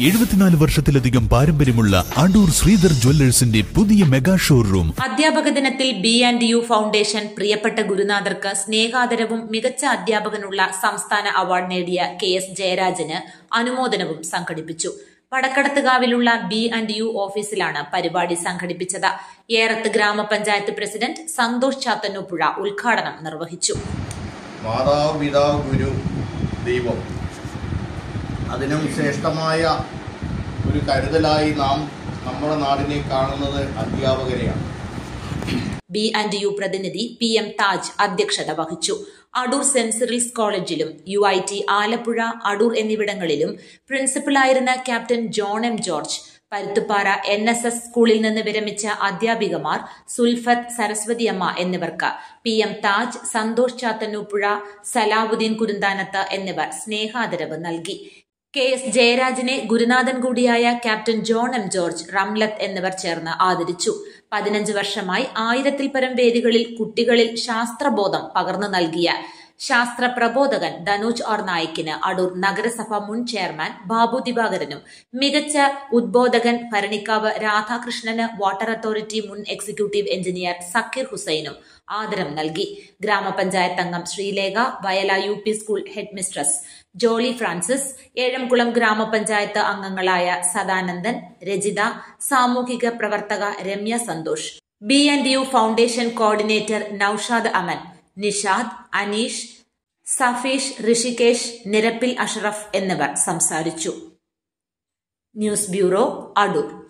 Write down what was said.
74 വർഷത്തിലധികം പാരമ്പര്യമുള്ള അടൂർ ശ്രീധർ ജ്വല്ലേഴ്സിന്റെ പുതിയ മെഗാ ഷോറൂം. അധ്യാപക ദിനത്തിൽ B&U ഫൗണ്ടേഷൻ പ്രിയപ്പെട്ട ഗുരുനാഥർക്ക് സ്നേഹാദരവും മികച്ച അധ്യാപകനുള്ള സംസ്ഥാന അവാർഡ് നേടിയ KS ജയരാജന് അനുമോദനവും സംഘടിപ്പിച്ചു. വടക്കടത്തുകാവിലുള്ള B&U ഓഫീസിലാണ് പരിപാടി സംഘടിപ്പിച്ചത്. ഏറത്ത് ഗ്രാമപഞ്ചായത്ത് പ്രസിഡന്റ് സന്തോഷ് ചാത്തന്നൂപ്പുഴ ഉദ്ഘാടനം നിർവഹിച്ചു. മാതാവ്, പിതാവ്, ഗുരു, ദൈവം, അതിനും ശ്രേഷ്ഠമായ ഒരു കരുതലായി നാം നമ്മുടെ നാടിനെ കാണുന്നത് അധ്യാപകരെയാണ്. B&U പ്രതിനിധി PM താജ് അധ്യക്ഷത വഹിച്ചു. അടൂർ സെന്റ് സിറിൽസ് കോളേജിലും UIT ആലപ്പുഴ, അടൂർ എന്നിവിടങ്ങളിലും പ്രിൻസിപ്പലായിരുന്ന captain John M. George, Paruthuppara NSS സ്കൂളിൽ നിന്ന് വിരമിച്ച അധ്യാപികമാർ സുൽഫത്ത്, സരസ്വതിയമ്മ എന്നിവർക്ക് PM താജ്, സന്തോഷ് ചാത്തന്നൂപ്പുഴ, സലാവുദ്ദീൻ കുരുന്താനത്ത് എന്നിവർ സ്നേഹാദരവ് നൽകി. KS ജയരാജനെ ഗുരുനാഥൻ കൂടിയായ ക്യാപ്റ്റൻ ജോൺ M. ജോർജ്, റംലത്ത് എന്നിവർ ചേർന്ന് ആദരിച്ചു. 15 വർഷമായി 1000-ൽ പരം വേദികളിൽ കുട്ടികളിൽ ശാസ്ത്രബോധം പകർന്നു നൽകിയ ശാസ്ത്ര പ്രബോധകൻ ധനോജ് R. നായിക്കിന് അടൂർ നഗരസഭ മുൻ ചെയർമാൻ ബാബു ദിവാകരനും, മികച്ച ഉദ്ബോധകൻ ഭരണിക്കാവ് രാധാകൃഷ്ണന് വാട്ടർ അതോറിറ്റി മുൻ എക്സിക്യൂട്ടീവ് എഞ്ചിനീയർ സക്കീർ ഹുസൈനും ആദരം നൽകി. ഗ്രാമപഞ്ചായത്ത് അംഗം Sreelekha, Vayala UP school head mistress Jolly Francis, Ezhamkulam ഗ്രാമപഞ്ചായത്ത് അംഗങ്ങളായ സദാനന്ദൻ, രജിത, സാമൂഹിക പ്രവർത്തക Ramya Santhosh, B&U foundation coordinator Noushad Aman, Nishad, Aneesh, Safeesh, Rishikesh, നിരപ്പിൽ അഷ്റഫ് എന്നിവർ സംസാരിച്ചു. News bureau, Adoor.